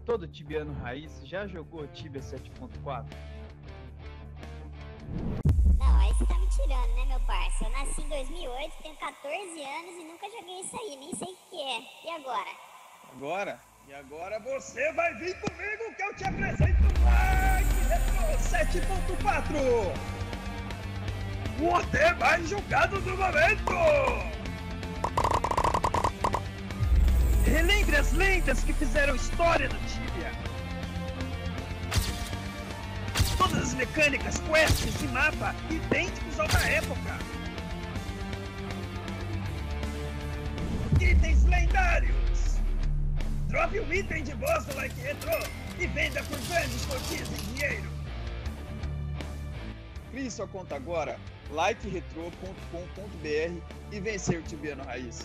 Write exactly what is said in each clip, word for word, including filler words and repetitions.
todo tibiano raiz já jogou Tibia sete ponto quatro? Não, aí você tá me tirando, né, meu parça? Eu nasci em dois mil e oito, tenho quatorze anos e nunca joguei isso aí, nem sei o que é. E agora? Agora? E agora você vai vir comigo que eu te apresento Like Retro sete ponto quatro! O O T mais jogado do momento! Relembre as lendas que fizeram história no Tibia! Todas as mecânicas, quests e mapa idênticos ao da época! Itens lendários! Drope um item de boss do Like Retro e venda por grandes quantias em dinheiro! Crie sua conta agora, like retro ponto com ponto br e vencer o Tibiano Raiz!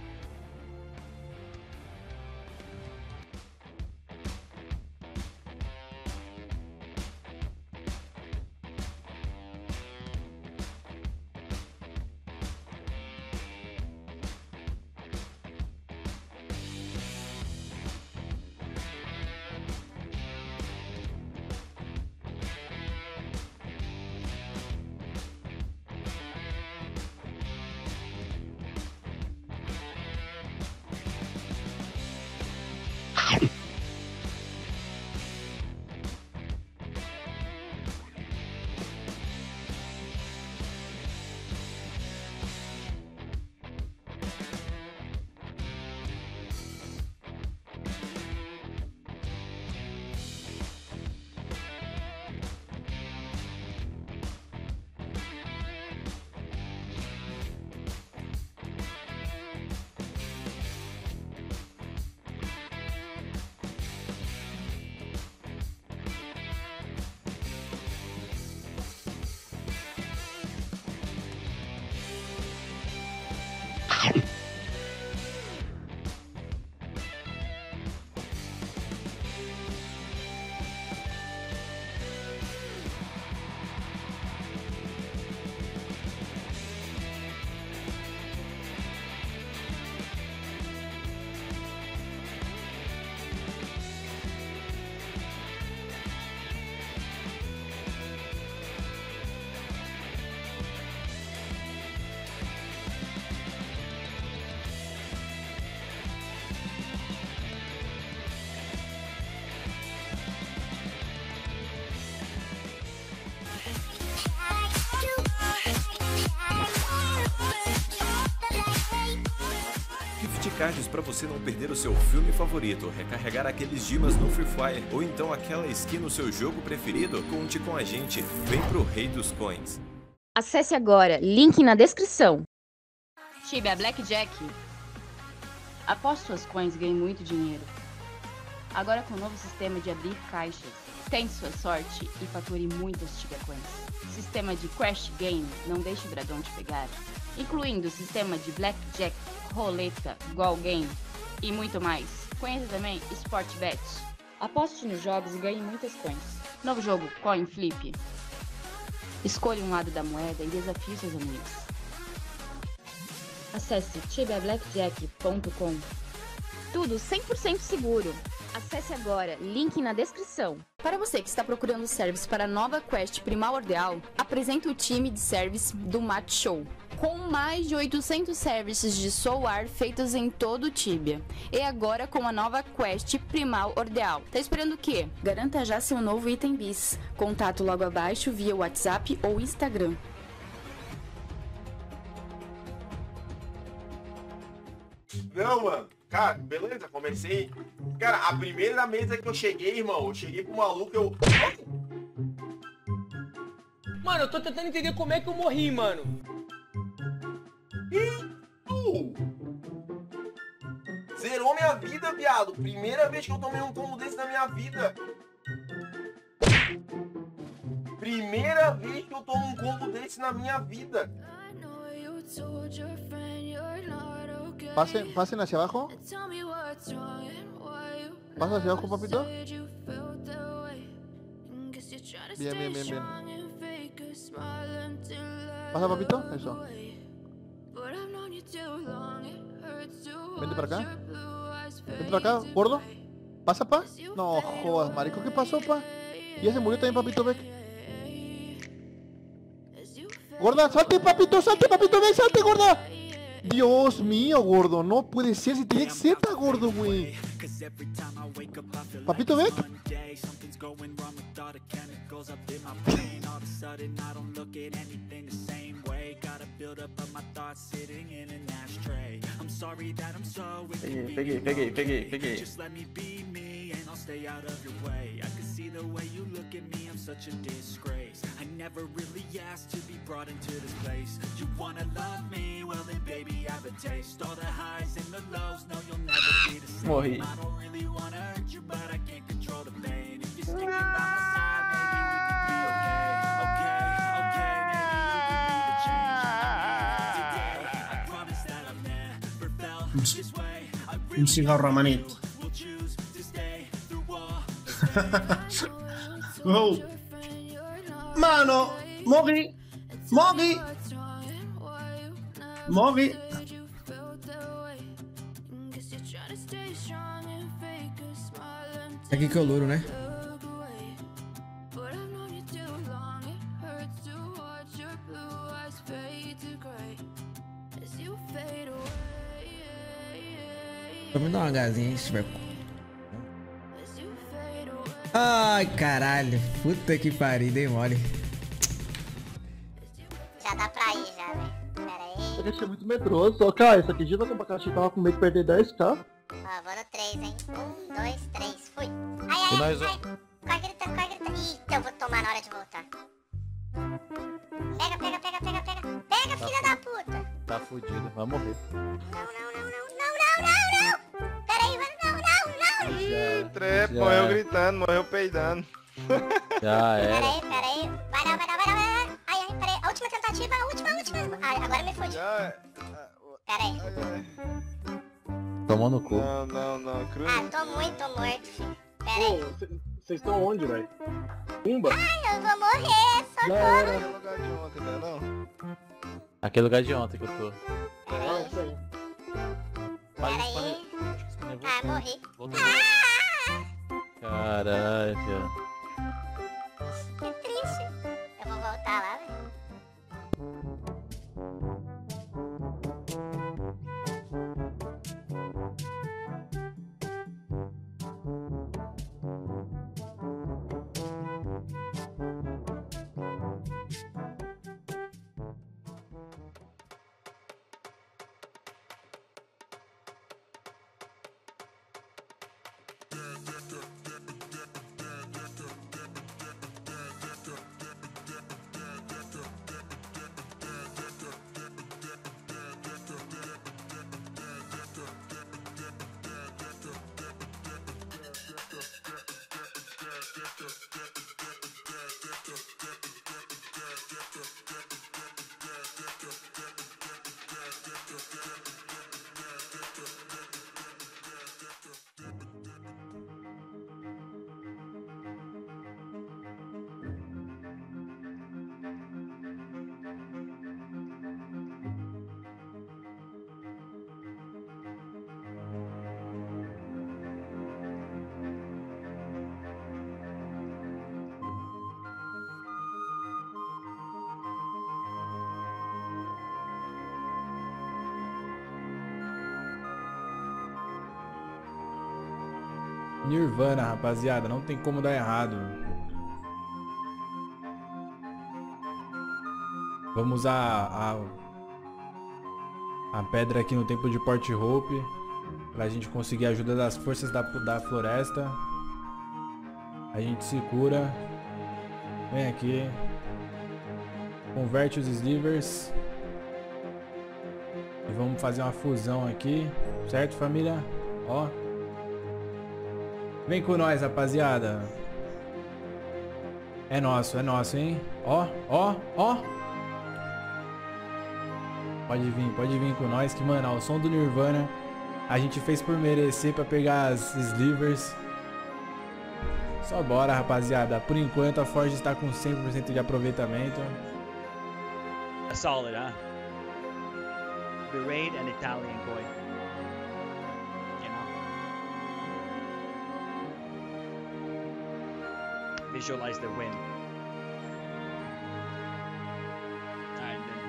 Gift cards para você não perder o seu filme favorito, recarregar aqueles dimas no Free Fire ou então aquela skin no seu jogo preferido? Conte com a gente, vem pro Rei dos Coins. Acesse agora, link na descrição. Tibia Blackjack. Após suas coins, ganhe muito dinheiro. Agora com o novo sistema de abrir caixas, tente sua sorte e fature muitas Tibia Coins. Sistema de Crash Game, não deixe o dragão te pegar. Incluindo o sistema de Blackjack, roleta, Goal Game e muito mais. Conheça também Sportbet. Aposte nos jogos e ganhe muitas coins. Novo jogo, Coin Flip. Escolha um lado da moeda e desafie seus amigos. Acesse tibia blackjack ponto com. Tudo cem por cento seguro. Acesse agora, link na descrição. Para você que está procurando service para a nova quest Primordial, apresento o time de service do Match Show. Com mais de oitocentos services de Soul-Ar feitos em todo o Tibia. E agora com a nova quest Primordial. Tá esperando o quê? Garanta já seu novo item bis. Contato logo abaixo via WhatsApp ou Instagram. Não, mano. Cara, beleza, comecei. Cara, a primeira mesa que eu cheguei, irmão, eu cheguei pro maluco, eu... Mano, eu tô tentando entender como é que eu morri, mano. Eita! Zerou minha vida, viado. Primeira vez que eu tomei um combo desse na minha vida. Primeira vez que eu tomo um combo desse na minha vida. Pasen, pasen hacia abajo. Pasa hacia abajo, papito. Bien, bien, bien, bien. Pasa, papito. Eso. Vente para acá. Vente para acá, gordo. ¿Pasa, pa? No jodas, marico, ¿qué pasó, pa? Ya se murió también Papito Beck. Gorda, salte, papito, salte, Papito Beck, salte, gorda. Dios mío, gordo, no puede ser, si tenía Z, gordo, güey. Papito Beck. Peguei, peguei, peguei, peguei, peguei. Stay out of your way. I can see the way you look at me, I'm such a disgrace. I never really asked to be brought into this place. You wanna love me? Well then baby I have a taste. All the highs and the lows, no you'll never be the same. Morri. I don't really wanna hurt you, but I can't control the pain. If you're sticking by my side, maybe we can be okay. Okay, okay, maybe you can be the change I need today. I promise that I've never felt this way. I really Un cigarro amanito. will choose to stay through all. Oh. Mano, morri. Morri. Morri. Aqui que é o louro, né? Vou me dar uma gazinha aí, se tiver. Ai, caralho. Puta que pariu, dei mole. Já dá pra ir, já, velho. Pera aí. Eu achei muito medroso. Ó, cara, isso aqui já vai com abacaxi, tava com medo de perder dez k. Ó, vou no três, hein. um, dois, três, fui. Ai, ai, E nós, ai, ai. Corre gritando, corre gritando. Eita, eu vou tomar na hora de voltar. Pega, pega, pega, pega, pega. Pega, filha da puta. Tá fudido, vai morrer. Não, não, não, não, não, não, não, não. Pera aí, mano, não, não, não. Ih, trepa, Já morreu é. gritando, morreu peidando. Já Pera era. aí, pera aí. Vai não, vai não, vai não, vai não. Ai, ai, pera aí. A última tentativa, a última, a última. Ai, agora me fodi. Já. Pera aí. Tomou no cu. Não, não, não, cruz. Ah, tô muito morto, filho. Pera aí. Vocês estão onde, velho? Pumba? Ai, eu vou morrer, socorro. Aquele lugar de ontem, né, não? Aquele lugar de ontem que eu tô. Pera aí. Pera aí. Ah, morri. Voltou. Ah, Caralho, filho. que triste. Eu vou voltar lá, velho. Nirvana, rapaziada, não tem como dar errado. Vamos usar a, a pedra aqui no templo de Port Hope pra gente conseguir a ajuda das forças da, da floresta. A gente se cura. Vem aqui. Converte os slivers. E vamos fazer uma fusão aqui. Certo, família? Ó. Vem com nós, rapaziada. É nosso, é nosso, hein? Ó, ó, ó. Pode vir, pode vir com nós. Que, mano, ó, o som do Nirvana a gente fez por merecer pra pegar as slivers. Só bora, rapaziada. Por enquanto a Forge está com cem por cento de aproveitamento. A solid, huh? The raid and Italian boy. You know? visualize their win. Alright, then.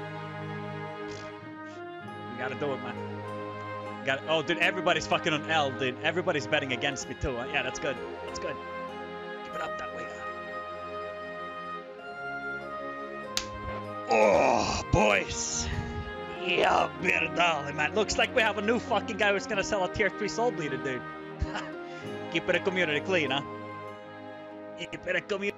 We gotta do it, man. Got oh, dude, everybody's fucking on L, dude. Everybody's betting against me too. Yeah, that's good. That's good. Keep it up that way. Oh, boys. Yeah, Berdali, man. Looks like we have a new fucking guy who's gonna sell a tier three soul bleeder, dude. Keep it a community clean, huh? Keep it a community.